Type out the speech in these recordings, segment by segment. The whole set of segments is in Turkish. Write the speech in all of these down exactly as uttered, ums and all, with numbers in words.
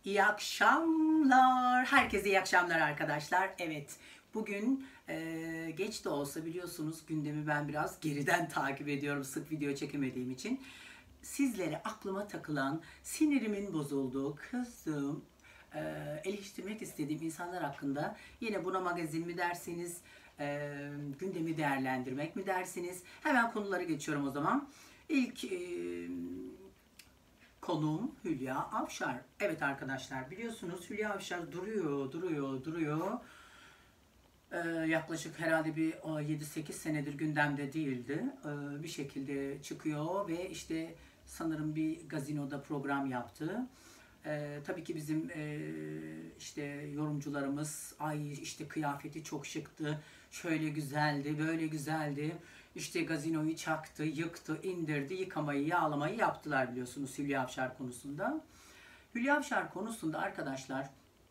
İyi akşamlar. Herkese iyi akşamlar arkadaşlar. Evet, bugün e, geç de olsa biliyorsunuz gündemi ben biraz geriden takip ediyorum sık video çekemediğim için. Sizlere aklıma takılan, sinirimin bozulduğu, kızdığım, e, eleştirmek istediğim insanlar hakkında yine buna magazin mi derseniz, e, gündemi değerlendirmek mi dersiniz? Hemen konulara geçiyorum o zaman. İlk e, Konuğum Hülya Avşar. Evet arkadaşlar, biliyorsunuz Hülya Avşar duruyor, duruyor, duruyor. Ee, yaklaşık herhalde bir yedi sekiz senedir gündemde değildi. Ee, bir şekilde çıkıyor ve işte sanırım bir gazinoda program yaptı. Ee, tabii ki bizim e, işte yorumcularımız, ay işte kıyafeti çok şıktı, şöyle güzeldi, böyle güzeldi. İşte gazinoyu çaktı, yıktı, indirdi, yıkamayı, yağlamayı yaptılar biliyorsunuz Hülya Avşar konusunda. Hülya Avşar konusunda arkadaşlar,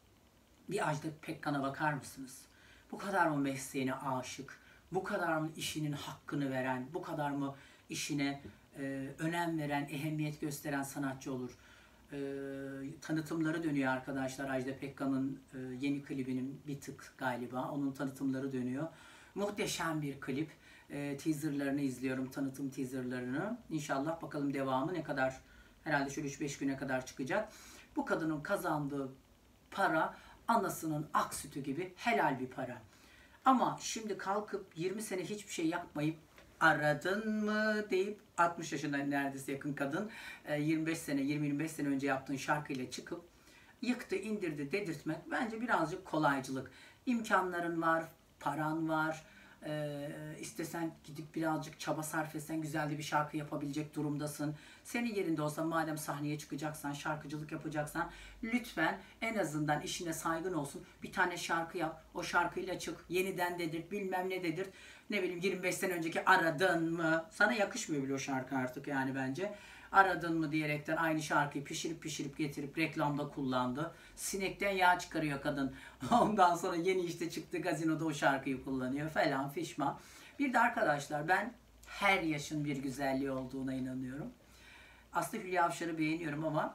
bir Ajda Pekkan'a bakar mısınız? Bu kadar mı mesleğine aşık? Bu kadar mı işinin hakkını veren? Bu kadar mı işine e, önem veren, ehemmiyet gösteren sanatçı olur? E, tanıtımları dönüyor arkadaşlar. Ajda Pekkan'ın e, yeni klibinin bir tık galiba. Onun tanıtımları dönüyor. Muhteşem bir klip. E, teaserlarını izliyorum. Tanıtım teaserlarını. İnşallah bakalım devamı ne kadar, herhalde şöyle üç beş güne kadar çıkacak. Bu kadının kazandığı para anasının ak sütü gibi helal bir para. Ama şimdi kalkıp yirmi sene hiçbir şey yapmayıp aradın mı deyip altmış yaşında neredeyse yakın kadın yirmi beş sene yirmi yirmi beş sene önce yaptığın şarkıyla çıkıp yıktı indirdi dedirtmek bence birazcık kolaycılık. İmkanların var, paran var. Ee, istesen gidip birazcık çaba sarf etsen güzel de bir şarkı yapabilecek durumdasın. Senin yerinde olsa, madem sahneye çıkacaksan, şarkıcılık yapacaksan, lütfen en azından işine saygın olsun. Bir tane şarkı yap, o şarkıyla çık, yeniden dedirt, bilmem ne dedirt. Ne bileyim, yirmi beş sene önceki aradın mı? Sana yakışmıyor bile o şarkı artık yani bence. Aradın mı diyerekten aynı şarkıyı pişirip pişirip getirip reklamda kullandı. Sinekten yağ çıkarıyor kadın. Ondan sonra yeni işte çıktı gazinoda o şarkıyı kullanıyor falan fişman. Bir de arkadaşlar, ben her yaşın bir güzelliği olduğuna inanıyorum. Aslında Hülya Avşar'ı beğeniyorum ama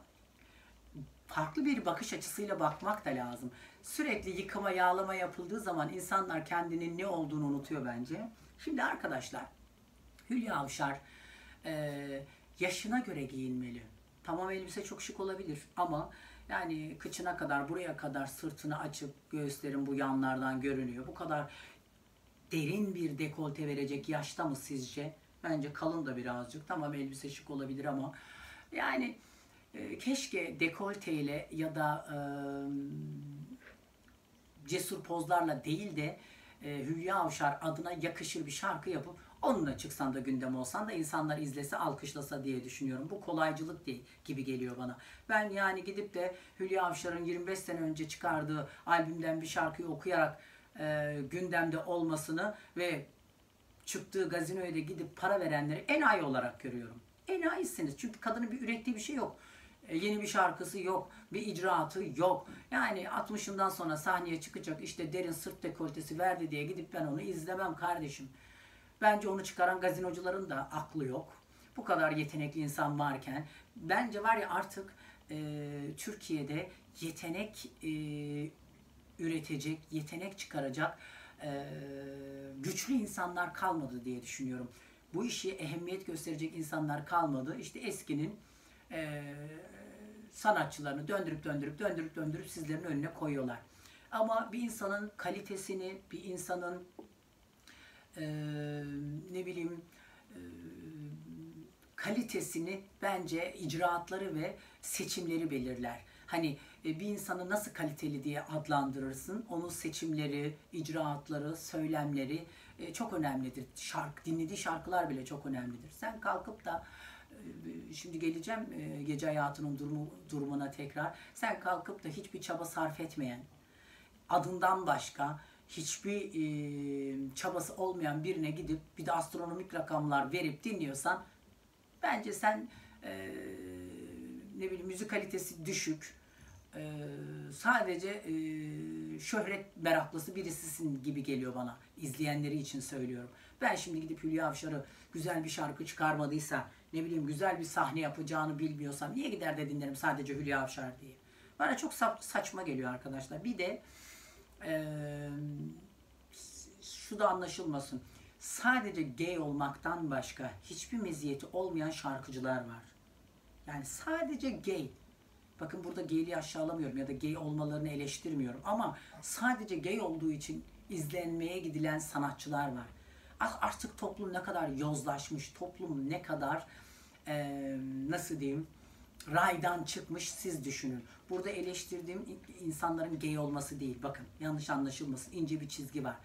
farklı bir bakış açısıyla bakmak da lazım. Sürekli yıkama yağlama yapıldığı zaman insanlar kendinin ne olduğunu unutuyor bence. Şimdi arkadaşlar, Hülya Avşar e, yaşına göre giyinmeli. Tamam, elbise çok şık olabilir ama yani kıçına kadar, buraya kadar sırtını açıp göğüslerin bu yanlardan görünüyor. Bu kadar derin bir dekolte verecek yaşta mı sizce? Bence kalın da birazcık. Tamam, elbise şık olabilir ama yani e, keşke dekolteyle ya da e, cesur pozlarla değil de e, Hülya Avşar adına yakışır bir şarkı yapıp onunla çıksan da gündem olsan da insanlar izlese, alkışlasa diye düşünüyorum. Bu kolaycılık değil gibi geliyor bana. Ben yani gidip de Hülya Avşar'ın yirmi beş sene önce çıkardığı albümden bir şarkıyı okuyarak e, gündemde olmasını ve çıktığı gazinoya da gidip para verenleri enayi olarak görüyorum. Enayisiniz. Çünkü kadının bir ürettiği bir şey yok. E, yeni bir şarkısı yok. Bir icraatı yok. Yani altmışından sonra sahneye çıkacak, işte derin sırt dekoltesi verdi diye gidip ben onu izlemem kardeşim. Bence onu çıkaran gazinocuların da aklı yok. Bu kadar yetenekli insan varken bence var ya, artık e, Türkiye'de yetenek e, üretecek, yetenek çıkaracak e, güçlü insanlar kalmadı diye düşünüyorum. Bu işi ehemmiyet gösterecek insanlar kalmadı. İşte eskinin e, sanatçılarını döndürüp döndürüp döndürüp döndürüp sizlerin önüne koyuyorlar. Ama bir insanın kalitesini, bir insanın e, ne bileyim e, kalitesini bence icraatları ve seçimleri belirler. Hani e, bir insanı nasıl kaliteli diye adlandırırsın, onun seçimleri, icraatları, söylemleri e, çok önemlidir. Şarkı, dinlediği şarkılar bile çok önemlidir. Sen kalkıp da e, şimdi geleceğim e, gece hayatının durumu, durumuna tekrar. Sen kalkıp da hiçbir çaba sarf etmeyen, adından başka hiçbir e, çabası olmayan birine gidip bir de astronomik rakamlar verip dinliyorsan, bence sen e, ne bileyim müzik kalitesi düşük, e, sadece e, şöhret meraklısı birisisin gibi geliyor bana. İzleyenleri için söylüyorum. Ben şimdi gidip Hülya Avşar'ı güzel bir şarkı çıkarmadıysa, ne bileyim güzel bir sahne yapacağını bilmiyorsam niye gider de dinlerim sadece Hülya Avşar diye. Bana çok sa saçma geliyor arkadaşlar. Bir de ee, şu da anlaşılmasın. Sadece gay olmaktan başka hiçbir meziyeti olmayan şarkıcılar var. Yani sadece gay. Bakın burada gayliği aşağılamıyorum ya da gay olmalarını eleştirmiyorum. Ama sadece gay olduğu için izlenmeye gidilen sanatçılar var. Artık toplum ne kadar yozlaşmış, toplum ne kadar ee, nasıl diyeyim, raydan çıkmış siz düşünün. Burada eleştirdiğim insanların gay olması değil. Bakın yanlış anlaşılmasın, ince bir çizgi var.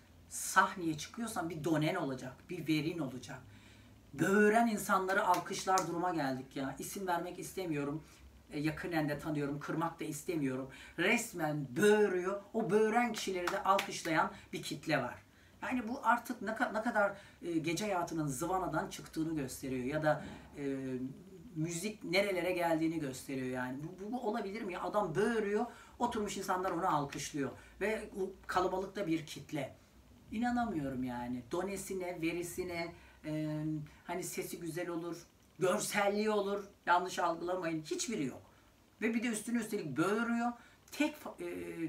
Sahneye çıkıyorsan bir donen olacak, bir verin olacak. Böğüren insanları alkışlar duruma geldik ya. İsim vermek istemiyorum. E, yakinen de tanıyorum, kırmak da istemiyorum. Resmen böğürüyor. O böğüren kişileri de alkışlayan bir kitle var. Yani bu artık ne, ne kadar e, gece hayatının zıvanadan çıktığını gösteriyor. Ya da e, müzik nerelere geldiğini gösteriyor yani. Bu, bu, bu olabilir mi ya? Adam böğürüyor, oturmuş insanlar onu alkışlıyor. Ve kalabalıkta bir kitle. İnanamıyorum yani. Donesine, verisine, e, hani sesi güzel olur, görselliği olur. Yanlış algılamayın. Hiçbiri yok. Ve bir de üstüne üstelik böğürüyor. Tek e,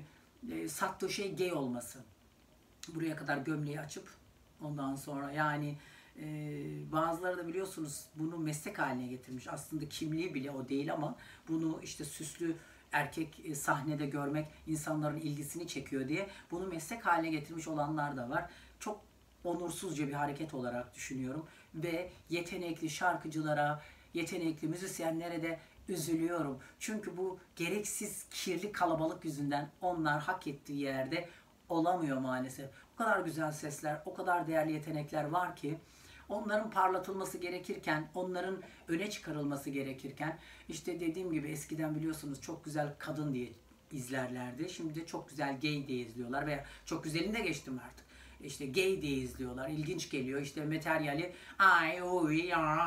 e, sattığı şey gay olması. Buraya kadar gömleği açıp ondan sonra yani e, bazıları da biliyorsunuz bunu meslek haline getirmiş. Aslında kimliği bile o değil ama bunu işte süslü erkek e, sahnede görmek insanların ilgisini çekiyor diye bunu meslek haline getirmiş olanlar da var. Çok onursuzca bir hareket olarak düşünüyorum ve yetenekli şarkıcılara, yetenekli müzisyenlere de üzülüyorum. Çünkü bu gereksiz kirli kalabalık yüzünden onlar hak ettiği yerde olamıyor maalesef. O kadar güzel sesler, o kadar değerli yetenekler var ki onların parlatılması gerekirken, onların öne çıkarılması gerekirken işte dediğim gibi eskiden biliyorsunuz çok güzel kadın diye izlerlerdi. Şimdi de çok güzel gay diye izliyorlar veya çok güzelini de geçtim artık. İşte gay diye izliyorlar. İlginç geliyor. İşte materyali ay oy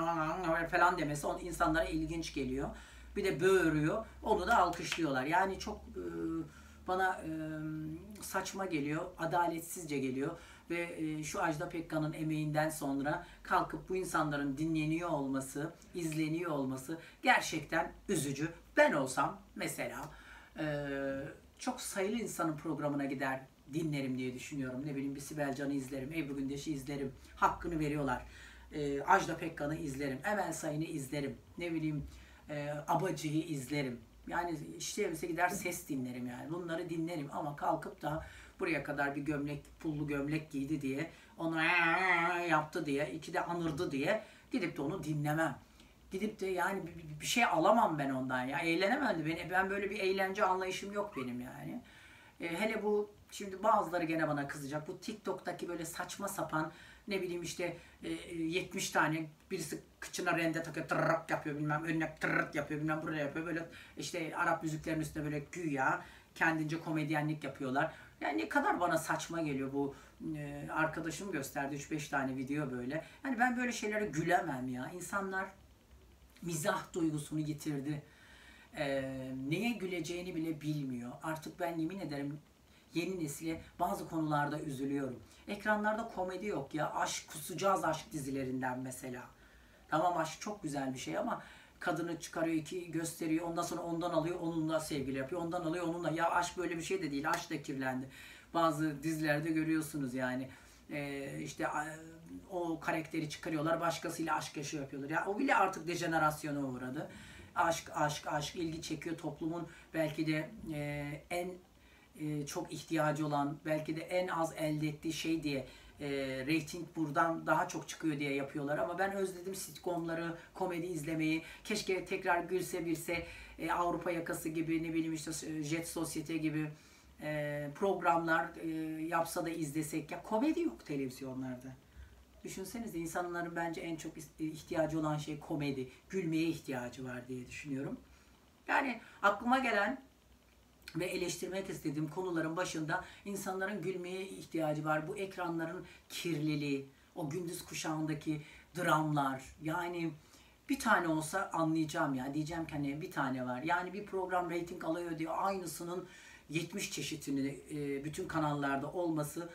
falan demesi on insanlara ilginç geliyor. Bir de böğürüyor. Onu da alkışlıyorlar. Yani çok e, bana e, saçma geliyor, adaletsizce geliyor ve e, şu Ajda Pekkan'ın emeğinden sonra kalkıp bu insanların dinleniyor olması, izleniyor olması gerçekten üzücü. Ben olsam mesela e, çok sayılı insanın programına gider dinlerim diye düşünüyorum. Ne bileyim bir Sibel Can'ı izlerim, Ebru Gündeş'i izlerim. Hakkını veriyorlar. E, Ajda Pekkan'ı izlerim, Emel Sayın'ı izlerim. Ne bileyim e, Abacı'yı izlerim. Yani işte mesela gider ses dinlerim yani. Bunları dinlerim ama kalkıp da buraya kadar bir gömlek, pullu gömlek giydi diye, onu yaptı diye, iki de anırdı diye gidip de onu dinlemem. Gidip de yani bir, bir şey alamam ben ondan ya. Eğlenemem de ben, ben böyle bir eğlence anlayışım yok benim yani. E, hele bu şimdi bazıları gene bana kızacak. Bu TikTok'taki böyle saçma sapan ne bileyim işte e, yetmiş tane birisi kıçına rende takıyor, tırrrk yapıyor bilmem, önüne tırrrk yapıyor bilmem, buraya yapıyor böyle işte Arap müziklerinin üstüne böyle güya kendince komedyenlik yapıyorlar. Yani ne kadar bana saçma geliyor bu e, arkadaşım gösterdi üç beş tane video böyle. Yani ben böyle şeylere gülemem ya. İnsanlar mizah duygusunu yitirdi. E, neye güleceğini bile bilmiyor. Artık ben yemin ederim yeni nesile bazı konularda üzülüyorum. Ekranlarda komedi yok ya. Aşk, kusacağız aşk dizilerinden mesela. Tamam aşk çok güzel bir şey ama kadını çıkarıyor, iki gösteriyor. Ondan sonra ondan alıyor, onunla sevgili yapıyor. Ondan alıyor, onunla. Ya aşk böyle bir şey de değil. Aşk da kirlendi. Bazı dizilerde görüyorsunuz yani. Ee, işte o karakteri çıkarıyorlar. Başkasıyla aşk yaşıyor yapıyorlar. Ya o bile artık dejenerasyona uğradı. Aşk, aşk, aşk ilgi çekiyor. Toplumun belki de e, en e, çok ihtiyacı olan, belki de en az elde ettiği şey diye e, reyting buradan daha çok çıkıyor diye yapıyorlar. Ama ben özledim sitcomları, komedi izlemeyi. Keşke tekrar Gülse Birse, e, Avrupa Yakası gibi, ne bileyim işte Jet Society gibi e, programlar e, yapsa da izlesek. Ya komedi yok televizyonlarda. Düşünsenize insanların bence en çok ihtiyacı olan şey komedi. Gülmeye ihtiyacı var diye düşünüyorum. Yani aklıma gelen ve eleştirmek istediğim konuların başında insanların gülmeye ihtiyacı var. Bu ekranların kirliliği, o gündüz kuşağındaki dramlar. Yani bir tane olsa anlayacağım ya. Diyeceğim ki hani bir tane var. Yani bir program reyting alıyor diye aynısının yetmiş çeşitini bütün kanallarda olması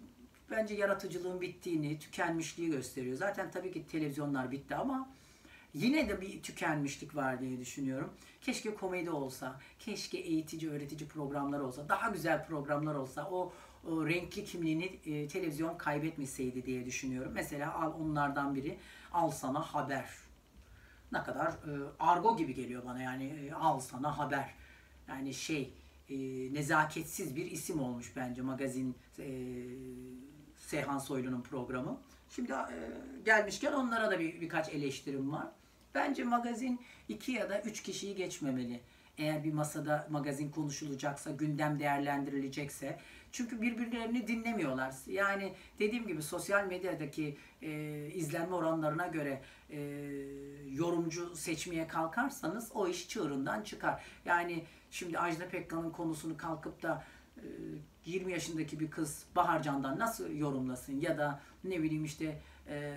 bence yaratıcılığın bittiğini, tükenmişliği gösteriyor. Zaten tabii ki televizyonlar bitti ama Yine de bir tükenmişlik var diye düşünüyorum. Keşke komedi olsa, keşke eğitici, öğretici programlar olsa, daha güzel programlar olsa, o, o renkli kimliğini e, televizyon kaybetmeseydi diye düşünüyorum. Mesela al onlardan biri, Al Sana Haber. Ne kadar e, argo gibi geliyor bana, yani e, Al Sana Haber. Yani şey, e, nezaketsiz bir isim olmuş bence magazin, e, Seyhan Soylu'nun programı. Şimdi e, gelmişken onlara da bir, birkaç eleştirim var. Bence magazin iki ya da üç kişiyi geçmemeli. Eğer bir masada magazin konuşulacaksa, gündem değerlendirilecekse. Çünkü birbirlerini dinlemiyorlar. Yani dediğim gibi sosyal medyadaki e, izlenme oranlarına göre e, yorumcu seçmeye kalkarsanız o iş çığırından çıkar. Yani şimdi Ajda Pekkan'ın konusunu kalkıp da e, yirmi yaşındaki bir kız Baharcan'dan nasıl yorumlasın, ya da ne bileyim işte e,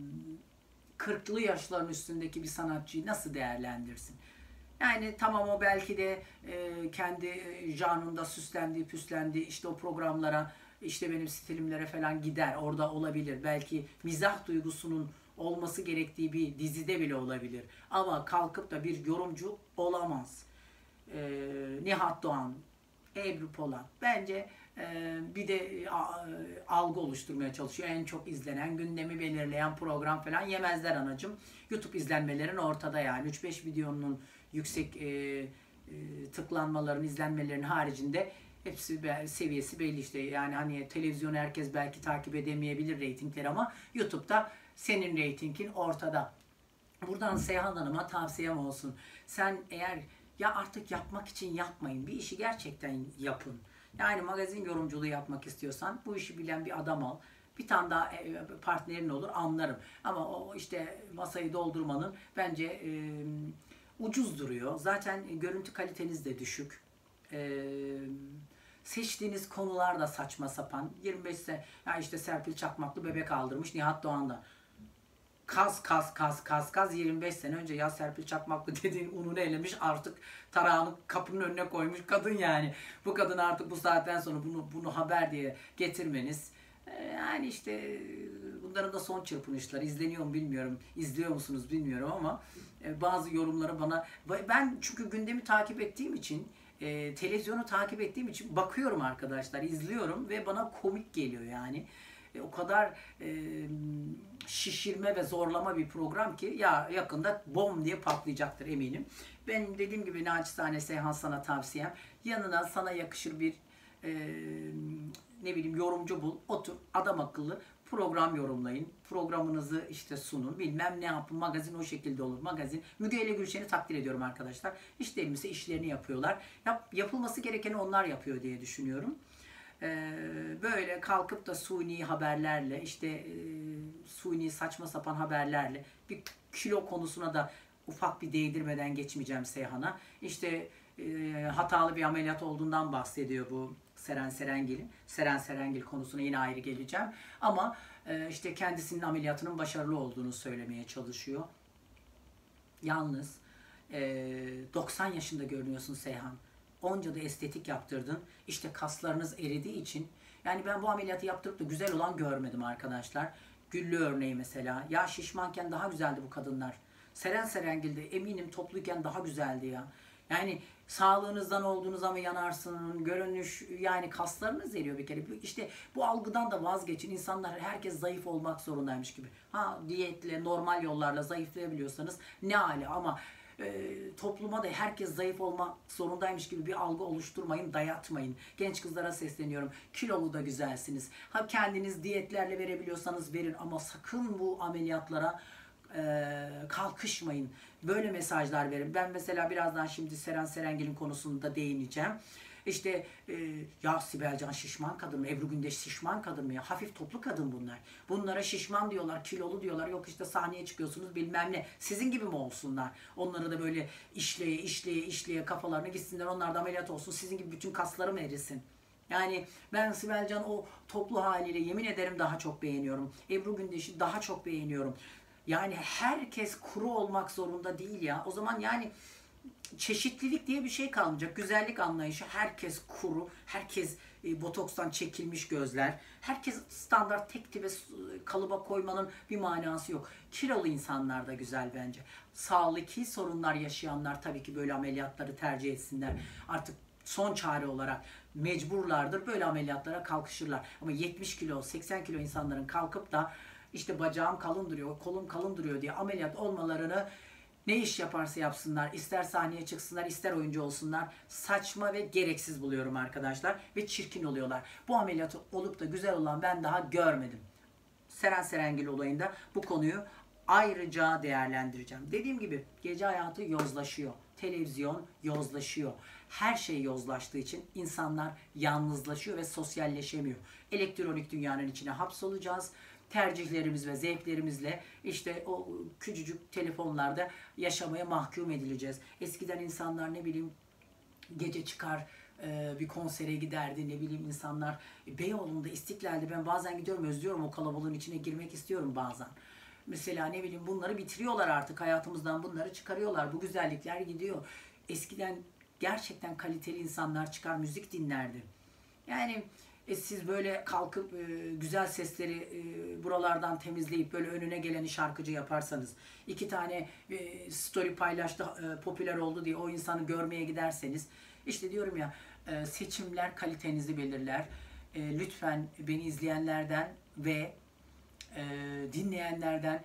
kırklı yaşların üstündeki bir sanatçıyı nasıl değerlendirsin? Yani tamam, o belki de e, kendi e, janrında süslendi, püslendi, işte o programlara, işte benim stilimlere falan gider, orada olabilir. Belki mizah duygusunun olması gerektiği bir dizide bile olabilir. Ama kalkıp da bir yorumcu olamaz. E, Nihat Doğan, Ebru Polat. Bence e, bir de e, algı oluşturmaya çalışıyor. En çok izlenen, gündemi belirleyen program falan yemezler anacım. YouTube izlenmelerin ortada yani. üç beş videonun yüksek e, e, tıklanmaların, izlenmelerin haricinde hepsi be, seviyesi belli işte. Yani hani televizyonu herkes belki takip edemeyebilir reytingleri, ama YouTube'da senin reytingin ortada. Buradan Seyhan Hanım'a tavsiyem olsun. Sen eğer, ya artık yapmak için yapmayın. Bir işi gerçekten yapın. Yani magazin yorumculuğu yapmak istiyorsan bu işi bilen bir adam al. Bir tane daha partnerin olur, anlarım. Ama o işte masayı doldurmanın bence e, ucuz duruyor. Zaten görüntü kaliteniz de düşük. E, seçtiğiniz konular da saçma sapan. yirmi beş sene, ya işte Serpil Çakmaklı bebek aldırmış Nihat Doğan'da. Kaz kaz kaz kaz kaz yirmi beş sene önce ya Serpil Çakmaklı dediğin ununu elemiş, artık tarağını kapının önüne koymuş kadın yani. Bu kadın artık bu saatten sonra bunu bunu haber diye getirmeniz, yani işte bunların da son çırpınışları. İzleniyor mu bilmiyorum, izliyor musunuz bilmiyorum, ama bazı yorumları bana, ben çünkü gündemi takip ettiğim için, e, televizyonu takip ettiğim için bakıyorum arkadaşlar, izliyorum ve bana komik geliyor yani. E, o kadar e, şişirme ve zorlama bir program ki ya yakında bom diye patlayacaktır eminim. Benim dediğim gibi naçizane Seyhan, sana tavsiyem, yanına sana yakışır bir e, ne bileyim yorumcu bul, otur adam akıllı program yorumlayın. Programınızı işte sunun. Bilmem ne yapın. Magazin o şekilde olur. Magazin. Müge ile Gülşen'i takdir ediyorum arkadaşlar. İşlerimizi işlerini yapıyorlar. Yap, yapılması gerekeni onlar yapıyor diye düşünüyorum. Ee, böyle kalkıp da suni haberlerle, işte e, suni saçma sapan haberlerle, bir kilo konusuna da ufak bir değdirmeden geçmeyeceğim Seyhan'a. İşte e, hatalı bir ameliyat olduğundan bahsediyor bu Seren Serengil'in. Seren Serengil konusuna yine ayrı geleceğim. Ama e, işte kendisinin ameliyatının başarılı olduğunu söylemeye çalışıyor. Yalnız e, doksan yaşında görünüyorsun Seyhan. Onca da estetik yaptırdın. İşte kaslarınız eridiği için. Yani ben bu ameliyatı yaptırıp da güzel olan görmedim arkadaşlar. Güllü örneği mesela. Ya şişmanken daha güzeldi bu kadınlar. Seren Serengil de eminim topluyken daha güzeldi ya. Yani sağlığınızdan olduğunuz zaman yanarsın, görünüş, yani kaslarınız eriyor bir kere. İşte bu algıdan da vazgeçin. İnsanlar, herkes zayıf olmak zorundaymış gibi. Ha, diyetle, normal yollarla zayıflayabiliyorsanız ne âlâ, ama e, topluma da herkes zayıf olmak zorundaymış gibi bir algı oluşturmayın, dayatmayın. Genç kızlara sesleniyorum. Kilolu da güzelsiniz. Ha, kendiniz diyetlerle verebiliyorsanız verin, ama sakın bu ameliyatlara e, kalkışmayın. Böyle mesajlar verin. Ben mesela birazdan şimdi Seren Serengil'in konusunda değineceğim. İşte e, ya Sibel Can şişman kadın mı? Ebru Gündeş şişman kadın mı ya? Hafif toplu kadın bunlar. Bunlara şişman diyorlar, kilolu diyorlar. Yok işte sahneye çıkıyorsunuz bilmem ne. Sizin gibi mi olsunlar? Onları da böyle işleye işleye işleye kafalarına gitsinler. Onlar da ameliyat olsun. Sizin gibi bütün kasları mı erisin? Yani ben Sibel Can o toplu haliyle yemin ederim daha çok beğeniyorum. Ebru Gündeş'i daha çok beğeniyorum. Yani herkes kuru olmak zorunda değil ya. O zaman yani çeşitlilik diye bir şey kalmayacak. Güzellik anlayışı, herkes kuru, herkes e, botokstan çekilmiş gözler, herkes standart tek tipe kalıba koymanın bir manası yok. Kilolu insanlar da güzel bence. Sağlıklı sorunlar yaşayanlar tabii ki böyle ameliyatları tercih etsinler. Artık son çare olarak mecburlardır, böyle ameliyatlara kalkışırlar. Ama yetmiş kilo, seksen kilo insanların kalkıp da işte bacağım kalın duruyor, kolum kalın duruyor diye ameliyat olmalarını, ne iş yaparsa yapsınlar, ister sahneye çıksınlar, ister oyuncu olsunlar, saçma ve gereksiz buluyorum arkadaşlar. Ve çirkin oluyorlar. Bu ameliyatı olup da güzel olan ben daha görmedim. Seren Serengil olayında bu konuyu ayrıca değerlendireceğim. Dediğim gibi gece hayatı yozlaşıyor. Televizyon yozlaşıyor. Her şey yozlaştığı için insanlar yalnızlaşıyor ve sosyalleşemiyor. Elektronik dünyanın içine hapsolacağız. Tercihlerimiz ve zevklerimizle işte o küçücük telefonlarda yaşamaya mahkum edileceğiz. Eskiden insanlar ne bileyim gece çıkar bir konsere giderdi, ne bileyim insanlar Beyoğlu'nda, İstiklal'de ben bazen gidiyorum, özlüyorum, o kalabalığın içine girmek istiyorum bazen. Mesela ne bileyim bunları bitiriyorlar artık hayatımızdan, bunları çıkarıyorlar, bu güzellikler gidiyor. Eskiden gerçekten kaliteli insanlar çıkar müzik dinlerdi. Yani e, siz böyle kalkıp e, güzel sesleri e, buralardan temizleyip böyle önüne geleni şarkıcı yaparsanız, iki tane e, story paylaştı, e, popüler oldu diye o insanı görmeye giderseniz, işte diyorum ya, e, seçimler kalitenizi belirler. E, lütfen beni izleyenlerden ve e, dinleyenlerden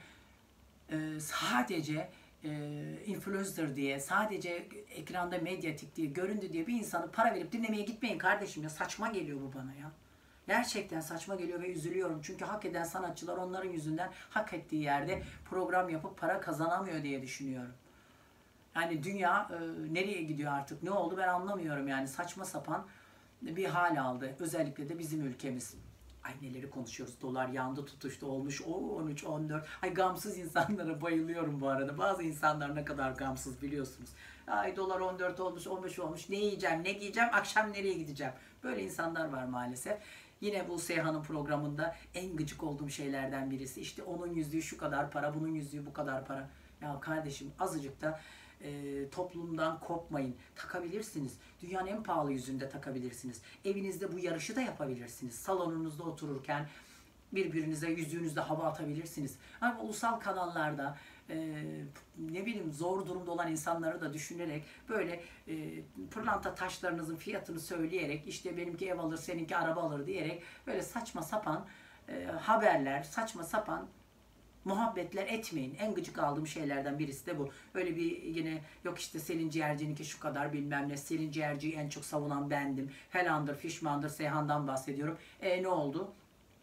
e, sadece e, influencer diye, sadece ekranda medyatik diye, göründü diye bir insanı para verip dinlemeye gitmeyin kardeşim ya. Saçma geliyor bu bana ya. Gerçekten saçma geliyor ve üzülüyorum. Çünkü hak eden sanatçılar onların yüzünden hak ettiği yerde program yapıp para kazanamıyor diye düşünüyorum. Yani dünya e, nereye gidiyor artık? Ne oldu ben anlamıyorum yani. Saçma sapan bir hal aldı. Özellikle de bizim ülkemiz. Ay neleri konuşuyoruz. Dolar yandı, tutuştu, olmuş o on üç on dört. Ay gamsız insanlara bayılıyorum bu arada. Bazı insanlar ne kadar gamsız biliyorsunuz. Ay dolar on dört olmuş, on beş olmuş. Ne yiyeceğim, ne giyeceğim, akşam nereye gideceğim? Böyle insanlar var maalesef. Yine bu Seyhan'ın programında en gıcık olduğum şeylerden birisi. İşte onun yüzüğü şu kadar para, bunun yüzüğü bu kadar para. Ya kardeşim azıcık da e, toplumdan kopmayın. Takabilirsiniz. Dünyanın en pahalı yüzüğünde takabilirsiniz. Evinizde bu yarışı da yapabilirsiniz. Salonunuzda otururken birbirinize yüzüğünüzde hava atabilirsiniz. Ama ulusal kanallarda e, ne bileyim zor durumda olan insanları da düşünerek böyle e, pırlanta taşlarınızın fiyatını söyleyerek, işte benimki ev alır, seninki araba alır diyerek böyle saçma sapan e, haberler, saçma sapan muhabbetler etmeyin. En gıcık aldığım şeylerden birisi de bu. Öyle bir yine yok işte Selin Ciğerci'ninki şu kadar bilmem ne. Selin Ciğerci'yi en çok savunan bendim. Helandır, fişmandır, Seyhan'dan bahsediyorum. E ne oldu?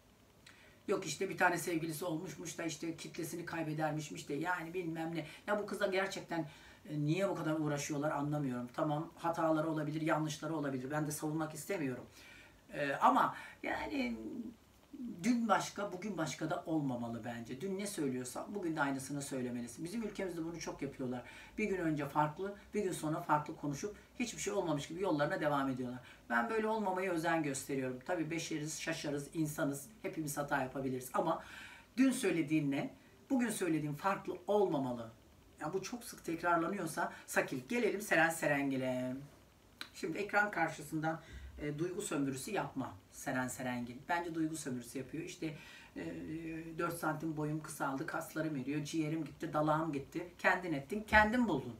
Yok işte bir tane sevgilisi olmuşmuş da işte kitlesini kaybedermişmiş de yani bilmem ne. Ya bu kıza gerçekten e, niye bu kadar uğraşıyorlar anlamıyorum. Tamam hataları olabilir, yanlışları olabilir. Ben de savunmak istemiyorum. E, ama yani dün başka, bugün başka da olmamalı bence. Dün ne söylüyorsan bugün de aynısını söylemelisin. Bizim ülkemizde bunu çok yapıyorlar. Bir gün önce farklı, bir gün sonra farklı konuşup hiçbir şey olmamış gibi yollarına devam ediyorlar. Ben böyle olmamaya özen gösteriyorum. Tabii beşeriz, şaşarız, insanız. Hepimiz hata yapabiliriz. Ama dün söylediğinle bugün söylediğin farklı olmamalı. Ya bu çok sık tekrarlanıyorsa sakil. Gelelim Seren Serengil'e. Şimdi ekran karşısından e, duygu sömürüsü yapma Seren Serengil. Bence duygu sömürüsü yapıyor. İşte e, dört santim boyum kısaldı, kaslarım eriyor, ciğerim gitti, dalağım gitti. Kendin ettin, kendin buldun.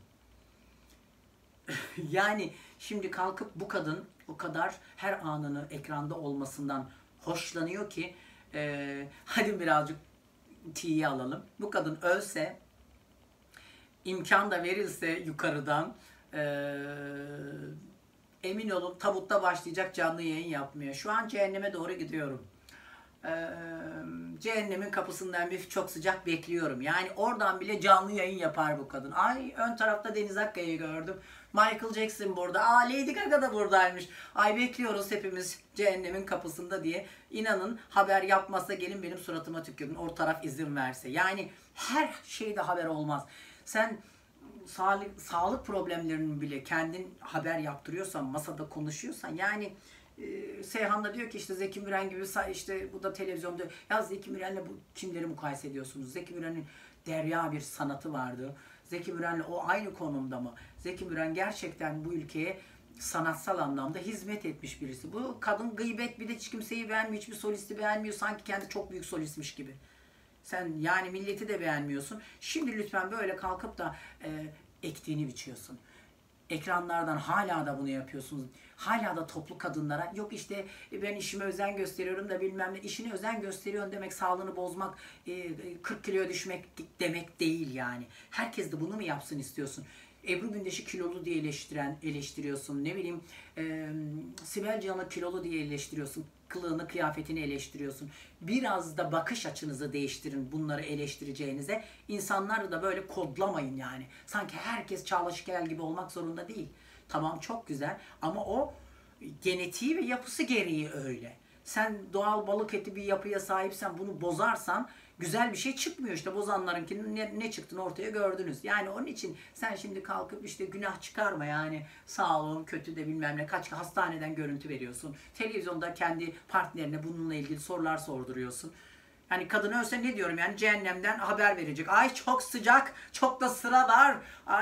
Yani şimdi kalkıp bu kadın o kadar her anını ekranda olmasından hoşlanıyor ki e, hadi birazcık tiye alalım. Bu kadın ölse, imkan da verilse yukarıdan eee emin olun tabutta başlayacak canlı yayın yapmıyor. Şu an cehenneme doğru gidiyorum. Ee, cehennemin kapısından bir çok sıcak bekliyorum. Yani oradan bile canlı yayın yapar bu kadın. Ay ön tarafta Deniz Akkaya'yı gördüm. Michael Jackson burada. Aa Lady Gaga da buradaymış. Ay bekliyoruz hepimiz cehennemin kapısında diye. İnanın haber yapmazsa gelin benim suratıma tükürün. O taraf izin verse. Yani her şeyde haber olmaz. Sen sağlık, sağlık problemlerinin bile kendin haber yaptırıyorsan, masada konuşuyorsan yani e, Seyhan da diyor ki işte Zeki Müren gibi işte bu da televizyonda ya Zeki Müren'le bu kimleri mukayese ediyorsunuz? Zeki Müren'in derya bir sanatı vardı. Zeki Müren'le o aynı konumda mı? Zeki Müren gerçekten bu ülkeye sanatsal anlamda hizmet etmiş birisi. Bu kadın gıybet, bir de hiç kimseyi beğenmiyor, hiçbir solisti beğenmiyor. Sanki kendi çok büyük solistmiş gibi. Sen yani milleti de beğenmiyorsun. Şimdi lütfen böyle kalkıp da e, ektiğini biçiyorsun. Ekranlardan hala da bunu yapıyorsunuz. Hala da toplu kadınlara yok işte ben işime özen gösteriyorum da bilmem ne. İşine özen gösteriyorsun demek sağlığını bozmak, kırk kiloya düşmek demek değil yani. Herkes de bunu mu yapsın istiyorsun? Ebru Gündeş'i kilolu diye eleştiren, eleştiriyorsun. Ne bileyim e, Sibel Can'ı kilolu diye eleştiriyorsun. Kılığını, kıyafetini eleştiriyorsun. Biraz da bakış açınızı değiştirin bunları eleştireceğinize. İnsanları da böyle kodlamayın yani. Sanki herkes Çağla Şikel gibi olmak zorunda değil. Tamam çok güzel ama o genetiği ve yapısı gereği öyle. Sen doğal balık eti bir yapıya sahipsen bunu bozarsan güzel bir şey çıkmıyor işte. Bozanlarınkinin ne, ne çıktığını ortaya gördünüz. Yani onun için sen şimdi kalkıp işte günah çıkarma yani sağlığım kötü de bilmem ne, kaç hastaneden görüntü veriyorsun. Televizyonda kendi partnerine bununla ilgili sorular sorduruyorsun. Yani kadın ölse ne diyorum yani cehennemden haber verecek. Ay çok sıcak, çok da sıra var.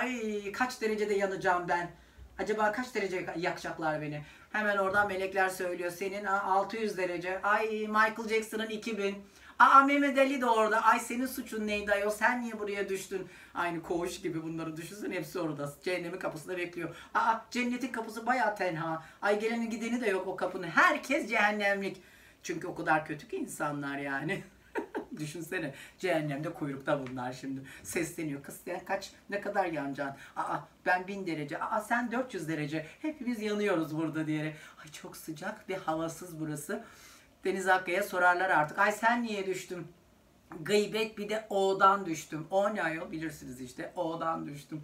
Ay kaç derecede yanacağım ben. Acaba kaç derece yakacaklar beni? Hemen oradan melekler söylüyor. Senin altı yüz derece. Ay Michael Jackson'ın iki bin. Aa Mehmet Ali de orada. Ay senin suçun neydi ayol? Sen niye buraya düştün? Aynı koğuş gibi bunları düşünsün. Hepsi orada. Cehennemin kapısında bekliyor. Aa cennetin kapısı bayağı tenha. Ay geleni gideni de yok o kapının. Herkes cehennemlik. Çünkü o kadar kötü ki insanlar yani. Düşünsene cehennemde kuyrukta bunlar şimdi. Sesleniyor. Kız sen kaç ne kadar yanacaksın? Aa ben bin derece. Aa sen dört yüz derece. Hepimiz yanıyoruz burada diyerek. Ay çok sıcak ve havasız burası. Deniz Akkaya'ya sorarlar artık. Ay sen niye düştün? Gıybet bir de O'dan düştüm. O ne ayol bilirsiniz işte. O'dan düştüm.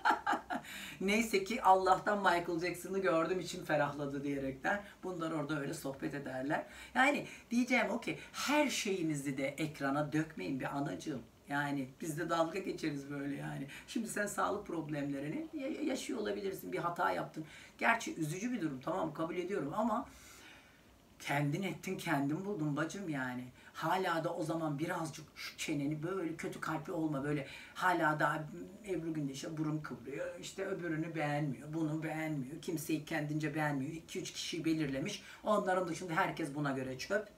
Neyse ki Allah'tan Michael Jackson'ı gördüm için ferahladı diyerekten bunlar orada öyle sohbet ederler. Yani diyeceğim o ki her şeyinizi de ekrana dökmeyin bir anacığım. Yani biz de dalga geçeriz böyle yani. Şimdi sen sağlık problemlerini yaşıyor olabilirsin. Bir hata yaptın. Gerçi üzücü bir durum tamam kabul ediyorum ama kendin ettin kendin buldun bacım yani. Hala da o zaman birazcık şu çeneni böyle kötü kalpli olma böyle. Hala da Ebru Gündeş'e burun kıvırıyor. İşte öbürünü beğenmiyor. Bunu beğenmiyor. Kimseyi kendince beğenmiyor. iki üç kişiyi belirlemiş. Onların dışında herkes buna göre çöp.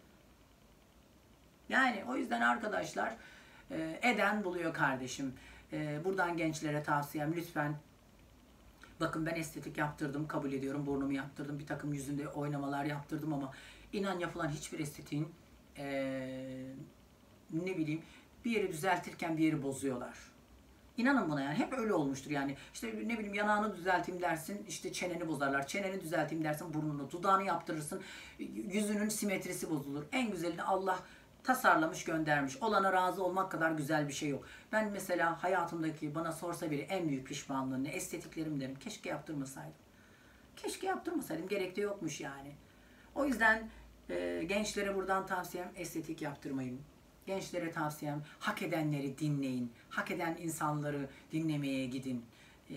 Yani o yüzden arkadaşlar eden buluyor kardeşim. Buradan gençlere tavsiyem lütfen. Bakın ben estetik yaptırdım, kabul ediyorum. Burnumu yaptırdım, bir takım yüzünde oynamalar yaptırdım ama inan yapılan hiçbir estetiğin ee, ne bileyim bir yeri düzeltirken bir yeri bozuyorlar. İnanın buna yani hep öyle olmuştur yani. İşte ne bileyim yanağını düzelteyim dersin işte çeneni bozarlar. Çeneni düzelteyim dersin burnunu, dudağını yaptırırsın. Yüzünün simetrisi bozulur. En güzelini Allah tasarlamış göndermiş. Olana razı olmak kadar güzel bir şey yok. Ben mesela hayatımdaki bana sorsa biri en büyük pişmanlığım ne? Estetiklerim derim. Keşke yaptırmasaydım. Keşke yaptırmasaydım. Gerek de yokmuş yani. O yüzden e, gençlere buradan tavsiyem estetik yaptırmayın. Gençlere tavsiyem hak edenleri dinleyin. Hak eden insanları dinlemeye gidin. Ee,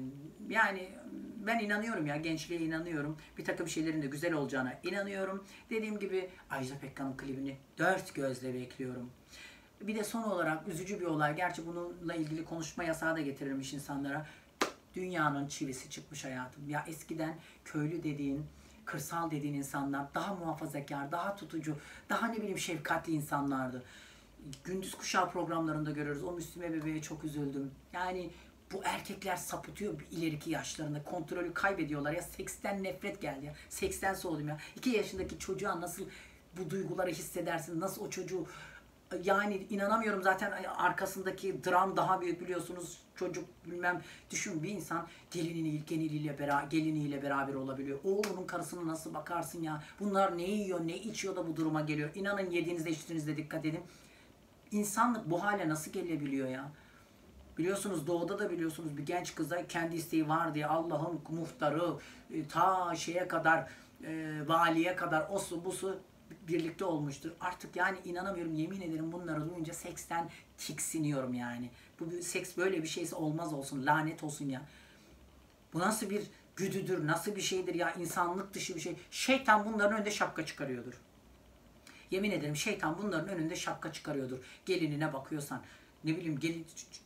yani ben inanıyorum ya gençliğe inanıyorum. Bir takım şeylerin de güzel olacağına inanıyorum. Dediğim gibi Ajda Pekkan'ın klibini dört gözle bekliyorum. Bir de son olarak üzücü bir olay. Gerçi bununla ilgili konuşma yasağı da getirilmiş insanlara. Dünyanın çivisi çıkmış hayatım. Ya eskiden köylü dediğin, kırsal dediğin insanlar daha muhafazakar, daha tutucu, daha ne bileyim şefkatli insanlardı. Gündüz kuşağı programlarında görüyoruz. O Müslüme bebeğe çok üzüldüm. Yani bu erkekler sapıtıyor ileriki yaşlarında. Kontrolü kaybediyorlar ya. Seksten nefret geldi ya. Seksten soğudum ya. iki yaşındaki çocuğa nasıl bu duyguları hissedersin? Nasıl o çocuğu yani inanamıyorum zaten arkasındaki dram daha büyük biliyorsunuz. Çocuk bilmem düşün bir insan geliniyle, geliniyle, beraber, geliniyle beraber olabiliyor. Oğlunun karısına nasıl bakarsın ya? Bunlar ne yiyor, ne içiyor da bu duruma geliyor? İnanın yediğinizde içtiğinizde dikkat edin. İnsanlık bu hale nasıl gelebiliyor ya? Biliyorsunuz doğuda da biliyorsunuz bir genç kıza kendi isteği var diye Allah'ın muhtarı ta şeye kadar e, valiye kadar osu busu birlikte olmuştur. Artık yani inanamıyorum yemin ederim bunları duyunca seksten tiksiniyorum yani. Bu bir, seks böyle bir şeyse olmaz olsun lanet olsun ya. Bu nasıl bir güdüdür nasıl bir şeydir ya insanlık dışı bir şey. Şeytan bunların önünde şapka çıkarıyordur. Yemin ederim şeytan bunların önünde şapka çıkarıyordur. Gelinine bakıyorsan ne bileyim gelin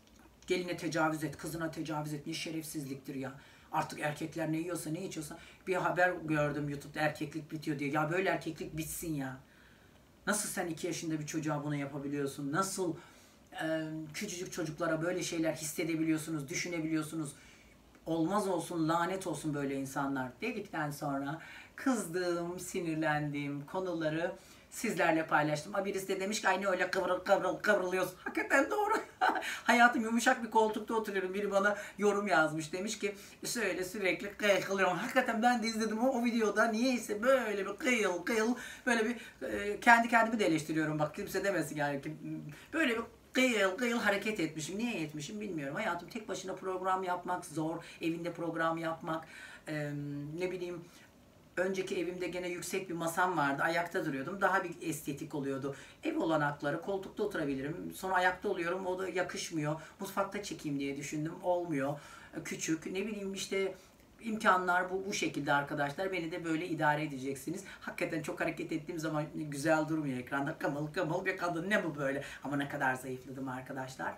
Geline tecavüz et, kızına tecavüz et. Ne şerefsizliktir ya. Artık erkekler ne yiyorsa ne içiyorsa. Bir haber gördüm YouTube'da erkeklik bitiyor diye. Ya böyle erkeklik bitsin ya. Nasıl sen iki yaşında bir çocuğa bunu yapabiliyorsun? Nasıl e, küçücük çocuklara böyle şeyler hissedebiliyorsunuz, düşünebiliyorsunuz? Olmaz olsun, lanet olsun böyle insanlar dedikten sonra kızdığım, sinirlendiğim konuları sizlerle paylaştım. Ha, birisi de demiş ki aynı öyle kıvrıl kıvrıl kıvrılıyorsun. Hakikaten doğru. Hayatım yumuşak bir koltukta oturuyorum. Biri bana yorum yazmış. Demiş ki şöyle sürekli kıyılıyorum. Hakikaten ben de izledim o, o videoda. Niyeyse böyle bir kıyıl kıyıl böyle bir e, kendi kendimi de eleştiriyorum. Bak kimse demesin yani. Böyle bir kıyıl kıyıl hareket etmişim. Niye etmişim bilmiyorum. Hayatım tek başına program yapmak zor. Evinde program yapmak. E, ne bileyim. Önceki evimde gene yüksek bir masam vardı. Ayakta duruyordum. Daha bir estetik oluyordu. Ev olanakları, koltukta oturabilirim. Sonra ayakta oluyorum. O da yakışmıyor. Mutfakta çekeyim diye düşündüm. Olmuyor. Küçük. Ne bileyim işte imkanlar bu bu şekilde arkadaşlar. Beni de böyle idare edeceksiniz. Hakikaten çok hareket ettiğim zaman güzel durmuyor ekranda. Kamalı kamalı bir kadın. Ne bu böyle? Ama ne kadar zayıfladım arkadaşlar.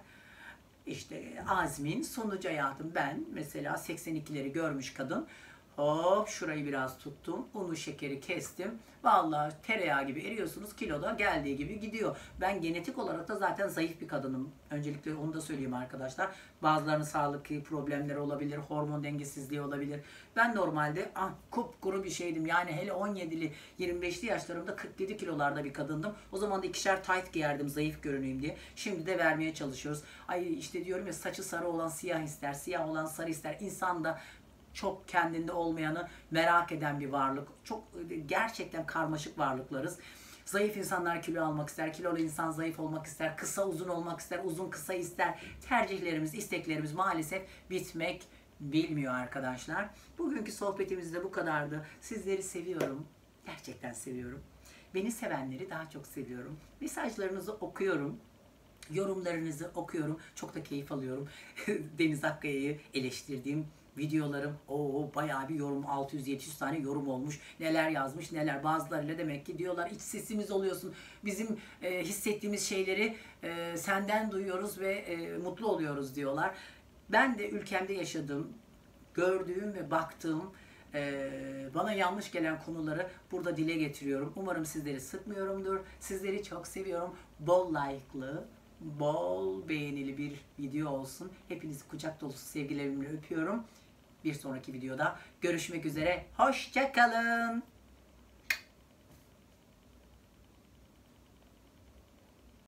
İşte Azmin sonucu hayatım. Ben mesela seksen ikileri görmüş kadın. Hop şurayı biraz tuttum. Unu şekeri kestim. Vallahi tereyağı gibi eriyorsunuz. Kiloda geldiği gibi gidiyor. Ben genetik olarak da zaten zayıf bir kadınım. Öncelikle onu da söyleyeyim arkadaşlar. Bazılarının sağlık problemleri olabilir. Hormon dengesizliği olabilir. Ben normalde ah kupkuru bir şeydim. Yani hele on yedili yirmi beşli yaşlarımda kırk yedi kilolarda bir kadındım. O zaman da ikişer tight giyerdim zayıf görüneyim diye. Şimdi de vermeye çalışıyoruz. Ay işte diyorum ya saçı sarı olan siyah ister. Siyah olan sarı ister. İnsan da çok kendinde olmayanı merak eden bir varlık. Çok gerçekten karmaşık varlıklarız. Zayıf insanlar kilo almak ister, kilolu insan zayıf olmak ister, kısa uzun olmak ister, uzun kısa ister. Tercihlerimiz, isteklerimiz maalesef bitmek bilmiyor arkadaşlar. Bugünkü sohbetimiz de bu kadardı. Sizleri seviyorum. Gerçekten seviyorum. Beni sevenleri daha çok seviyorum. Mesajlarınızı okuyorum. Yorumlarınızı okuyorum. Çok da keyif alıyorum. Deniz Akkaya'yı eleştirdiğim videolarım o bayağı bir yorum altı yüz yedi yüz tane yorum olmuş. Neler yazmış neler. Bazılarıyla demek ki diyorlar iç sesimiz oluyorsun. Bizim e, hissettiğimiz şeyleri e, senden duyuyoruz ve e, mutlu oluyoruz diyorlar. Ben de ülkemde yaşadığım, gördüğüm ve baktığım e, bana yanlış gelen konuları burada dile getiriyorum. Umarım sizleri sıkmıyorumdur. Sizleri çok seviyorum. Bol like'lı, bol beğenili bir video olsun. Hepinizi kucak dolusu sevgilerimle öpüyorum. Bir sonraki videoda görüşmek üzere. Hoşça kalın.